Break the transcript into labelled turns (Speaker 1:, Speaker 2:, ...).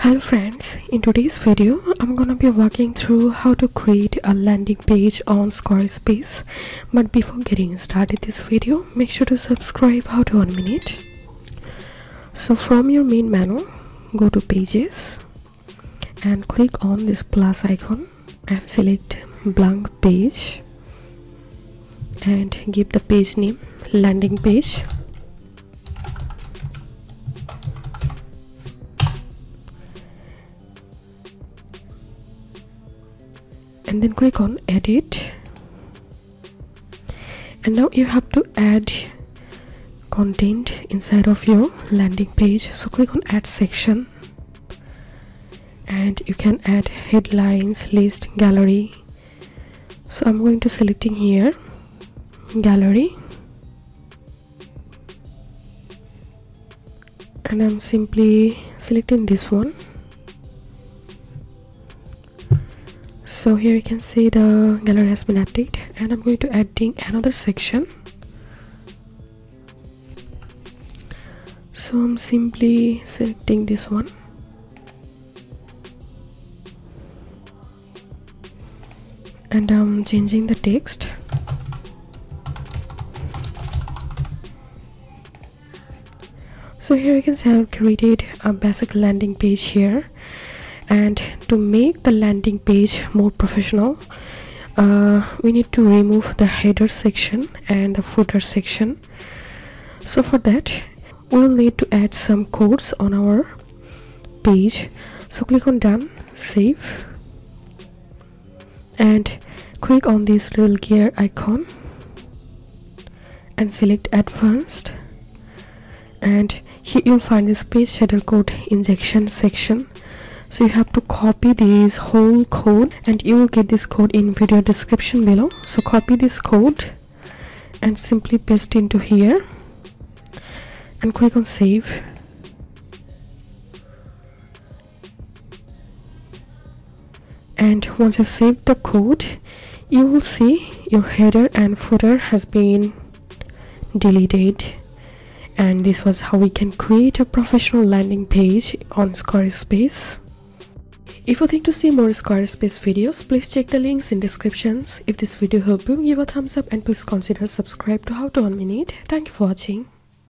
Speaker 1: Hello friends, in today's video I'm gonna be walking through how to create a landing page on Squarespace. But before getting started this video, make sure to subscribe How to 1 Minute. So from your main menu, go to Pages and click on this plus icon and select blank page and give the page name landing page. And then click on edit, and now you have to add content inside of your landing page. So click on add section and you can add headlines, list, gallery. So I'm going to selecting here gallery, and I'm simply selecting this one. So here you can see the gallery has been added, and I'm going to adding another section. So I'm simply selecting this one and I'm changing the text. So here you can see I've created a basic landing page here. And to make the landing page more professional, we need to remove the header section and the footer section. So for that we'll need to add some codes on our page. So click on done, save, and click on this little gear icon and select advanced, and here you'll find this page header code injection section. So you have to copy this whole code, and you will get this code in video description below. So copy this code and simply paste into here and click on save. And once you save the code, you will see your header and footer has been deleted. And this was how we can create a professional landing page on Squarespace. If you think to see more Squarespace videos, please check the links in descriptions. If this video helped you, give a thumbs up and please consider subscribe to How to 1 Minute. Thank you for watching.